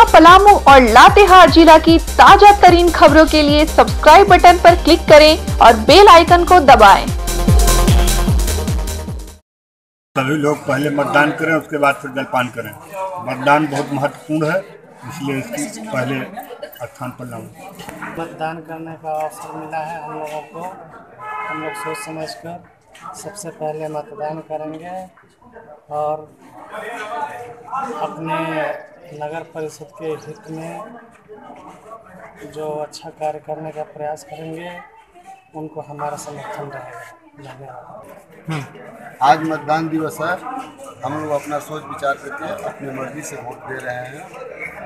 खंडवा, पलामू और लातेहार जिला की ताजा तरीन खबरों के लिए सब्सक्राइब बटन पर क्लिक करें और बेल आइकन को दबाएं। सभी लोग पहले मतदान करें, उसके बाद फिर जलपान करें। मतदान बहुत महत्वपूर्ण है, इसलिए इसकी पहले स्थान पर लाऊं। मतदान करने का अवसर मिला है हम लोगों को। हम लोग सोच समझकर सबसे पहले मतदान करेंगे और अपने नगर परिषद के हित में जो अच्छा कार्य करने का प्रयास करेंगे उनको हमारा समर्थन रहेगा। आज मतदान दिवस है। हम लोग अपना सोच विचार करके अपनी मर्जी से वोट दे रहे हैं।